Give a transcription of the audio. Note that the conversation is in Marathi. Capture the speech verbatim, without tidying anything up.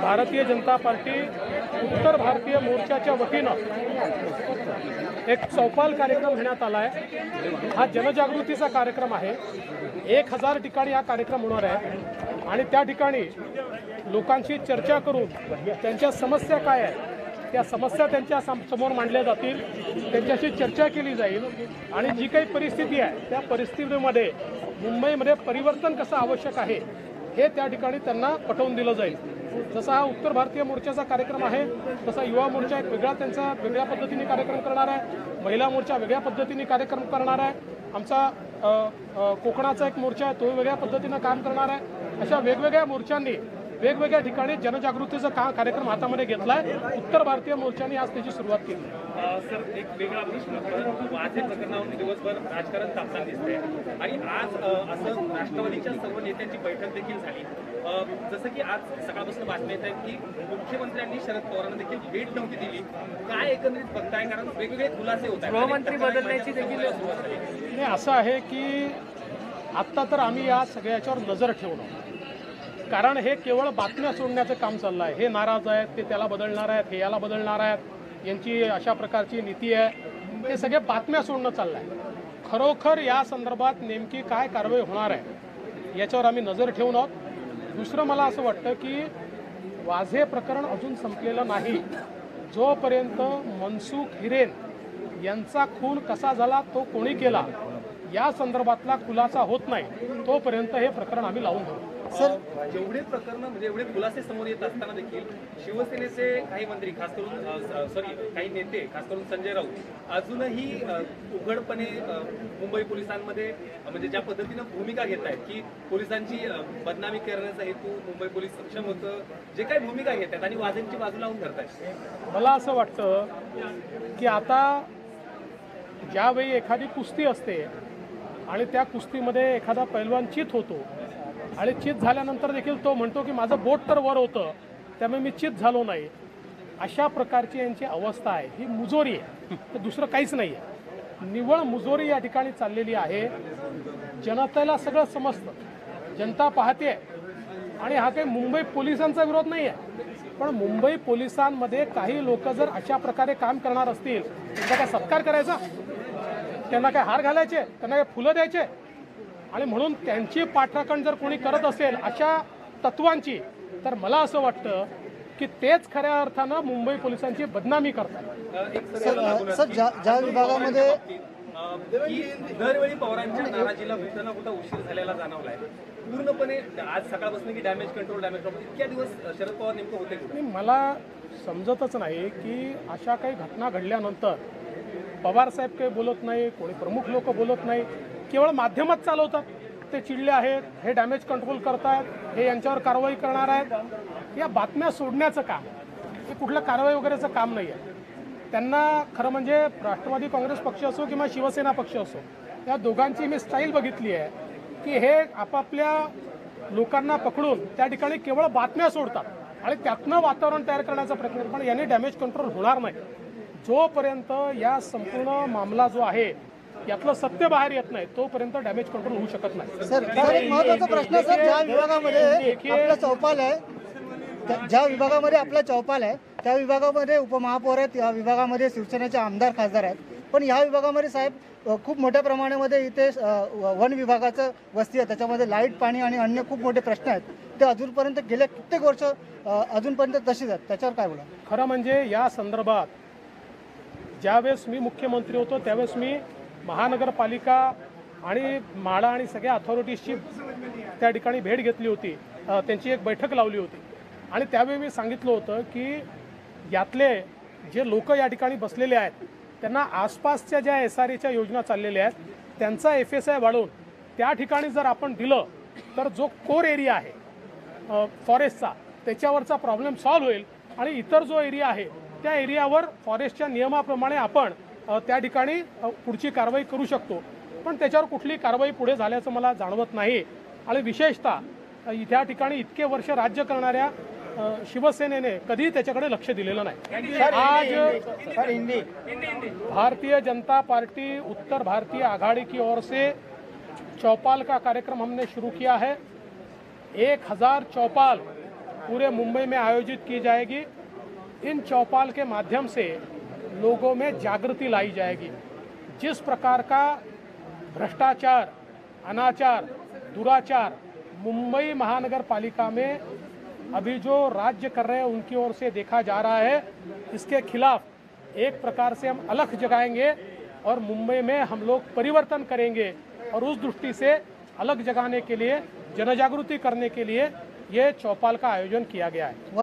भारतीय जनता पार्टी उत्तर भारतीय मोर्चाच्या वतीनं एक चौपाल कार्यक्रम घेण्यात आला आहे। हा जनजागृतीचा कार्यक्रम आहे। एक हजार ठिकाणी हा कार्यक्रम होणार आहे आणि त्या ठिकाणी लोकांशी चर्चा करून त्यांच्या समस्या काय आहेत त्या समस्या त्यांच्या समोर मांडल्या जातील, त्यांच्याशी चर्चा केली जाईल आणि जी काही परिस्थिती आहे त्या परिस्थितीमध्ये मुंबईमध्ये परिवर्तन कसं आवश्यक आहे हे त्या ठिकाणी त्यांना पटवून दिलं जाईल। जसा हा उत्तर भारतीय मोर्चाचा कार्यक्रम आहे तसा युवा मोर्चा एक वेगळा त्यांचा वेगळ्या पद्धतीने कार्यक्रम करणार आहे, महिला मोर्चा वेगळ्या पद्धतीने कार्यक्रम करणार आहे, आमचा कोकणाचा एक मोर्चा आहे तो वेगळ्या पद्धतीने काम करणार आहे। अशा वेगवेगळ्या मोर्चांनी वेगवेगळ्या ठिकाणी जनजागृतीचा का कार्यक्रम हातामध्ये घेतलाय। उत्तर भारतीय मोर्चाने आज त्याची सुरुवात केली। सर एक वेगळा प्रश्न, वाझे प्रकरणावर दिवसभर राजकारण तापताना दिसतंय आणि आज असं राष्ट्रवादीच्या सर्व नेत्यांची बैठक देखील झाली। जसं की आज सकाळपासून बातमी येत आहे की मुख्यमंत्र्यांनी शरद पवारांना देखील भेट नव्हती दिली, काय एकंदरीत बघताय? कारण वेगवेगळे खुलासे होत आहेत, गृहमंत्री बदलण्याची देखील सुरुवात झाली। नाही, असं आहे की आत्ता तर आम्ही या सगळ्याच्यावर नजर ठेवणं, कारण हे केवळ बातम्या सोडण्याचं काम चाललं आहे। हे नाराज आहेत, ते त्याला बदलणार आहेत, हे याला बदलणार आहेत, यांची अशा प्रकारची नीती आहे, हे सगळे बातम्या सोडणं चाललं आहे। खरोखर या संदर्भात नेमकी काय कारवाई होणार आहे याच्यावर आम्ही नजर ठेवून आहोत। दुसरं मला असं वाटतं की वाझे प्रकरण अजून संपलेलं नाही। जोपर्यंत मनसुख हिरेन यांचा खून कसा झाला, तो कोणी केला या संदर्भातला खुलासा होत नाही तोपर्यंत हे प्रकरण आम्ही लावून धरू। सर, जेवढे प्रकरण म्हणजे एवढे खुलासे समोर येत असताना देखील शिवसेनेचे काही मंत्री खास करून सॉरी काही नेते खास करून संजय राऊत अजूनही उघडपणे मुंबई पोलिसांमध्ये म्हणजे ज्या पद्धतीनं भूमिका घेत आहेत की पोलिसांची बदनामी करण्याचा हेतू मुंबई पोलीस सक्षम होतं, जे काही भूमिका घेत आहेत आणि वाझेंची बाजू लावून धरतायत। मला असं वाटतं की आता ज्यावेळी एखादी कुस्ती असते आणि त्या कुस्तीमध्ये एखादा पैलवान चित होतो आणि चित झाल्यानंतर देखील तो म्हणतो की माझं बोट तर वर होतं त्यामुळे मी चित झालो नाही, अशा प्रकारची यांची अवस्था आहे। ही मुजोरी आहे, तर दुसरं काहीच नाही आहे। निव्वळ मुजोरी या ठिकाणी चाललेली आहे। जनतेला सगळं समजतं, जनता पाहते आणि हा काही मुंबई पोलिसांचा विरोध नाही आहे, पण मुंबई पोलिसांमध्ये काही लोक जर अशा प्रकारे काम करणार असतील त्यांचा काय सत्कार करायचा, त्यांना काय हार घालायचे, त्यांना काय फुलं द्यायचे आणि म्हणून त्यांची पाठराखण जर कोणी करत असेल अशा तत्वांची, तर मला असं वाटतं की तेच खऱ्या अर्थानं मुंबई पोलिसांची बदनामी करतात। सर, ज्या विभागामध्ये दरवेळी पवारांच्या नाराजीला कुठं ना कुठं उशीर झालेला जाणवलाय पूर्णपणे। आज सकाळपासून की डॅमेज कंट्रोल डॅमेज कंट्रोल इतक्या दिवस शरद पवार नेमकं होते कुठे? मला समजतच नाही की अशा काही घटना घडल्यानंतर पवार साहेब काही बोलत नाही, कोणी प्रमुख लोक बोलत नाही, केवळ माध्यमच चालवतात। ते चिडले आहेत, हे डॅमेज कंट्रोल करतायत, हे यांच्यावर कारवाई करणार आहेत, या बातम्या सोडण्याचं काम, हे कुठलं कारवाई वगैरेचं काम नाही आहे। त्यांना खरं म्हणजे राष्ट्रवादी काँग्रेस पक्ष असो किंवा शिवसेना पक्ष असो, या दोघांची मी स्टाईल बघितली आहे की हे आपापल्या लोकांना पकडून त्या ठिकाणी केवळ बातम्या सोडतात आणि त्यातनं वातावरण तयार करण्याचा प्रयत्न, पण याने डॅमेज कंट्रोल होणार नाही। जोपर्यंत या संपूर्ण मामला जो आहे यातलं सत्य बाहेर येत नाही तोपर्यंत डॅमेज कंट्रोल होऊ शकत नाही। सर, एक महत्त्वाचा प्रश्न सर, ज्या विभागामध्ये आपला चौपाल आहे, ज्या विभागामध्ये आपला चौपाल आहे त्या विभागामध्ये उपमहापौर आहेत, या विभागामध्ये शिवसेनेचे आमदार खासदार आहेत, पण या विभागामध्ये साहेब खूप मोठ्या प्रमाणामध्ये इथे वन विभागाचं वस्ती आहे, त्याच्यामध्ये लाईट, पाणी आणि अन्य खूप मोठे प्रश्न आहेत, ते अजूनपर्यंत गेले कित्येक वर्ष अजूनपर्यंत तशीच आहेत, त्याच्यावर काय बोला? खरं म्हणजे या संदर्भात ज्यावेळेस मी मुख्यमंत्री होतो त्यावेळेस मी महानगरपालिका आणि माडा आणि सगळ्या अथॉरिटीजची त्या ठिकाणी भेट घेतली होती, त्यांची एक बैठक लावली होती आणि त्यावेळी मी सांगितलं होतं की यातले जे लोक या ठिकाणी बसलेले आहेत त्यांना आसपासच्या ज्या एस आर एच्या योजना चाललेल्या आहेत त्यांचा एफ एस आय वाढवून त्या ठिकाणी जर आपण दिलं तर जो कोर एरिया आहे फॉरेस्टचा त्याच्यावरचा प्रॉब्लेम सॉल्व्ह होईल आणि इतर जो एरिया आहे त्या एरियावर फॉरेस्टच्या नियमाप्रमाणे आपण त्या ठिकाणी पुढची कारवाई करू शकतो, पण त्याच्यावर कुठली कारवाई पुढे झाल्याचं मला जाणवत नाही। आणि विशेषतः त्या ठिकाणी इतके वर्ष राज्य करणाऱ्या शिवसेनेने कधी त्याच्याकडे लक्ष दिलेलं नाही। आज भारतीय जनता पार्टी उत्तर भारतीय आघाड़ी की ओर से चौपाल का कार्यक्रम हमने शुरू किया है। एक हजार चौपाल पूरे मुंबई में आयोजित की जाएगी। इन चौपाल के माध्यम से लोगों में जागृति लाई जाएगी। जिस प्रकार का भ्रष्टाचार, अनाचार, दुराचार मुंबई महानगर पालिका में अभी जो राज्य कर रहे हैं उनकी ओर से देखा जा रहा है, इसके खिलाफ एक प्रकार से हम अलख जगाएंगे और मुंबई में हम लोग परिवर्तन करेंगे। और उस दृष्टि से अलग जगाने के लिए, जनजागृति करने के लिए ये चौपाल का आयोजन किया गया है।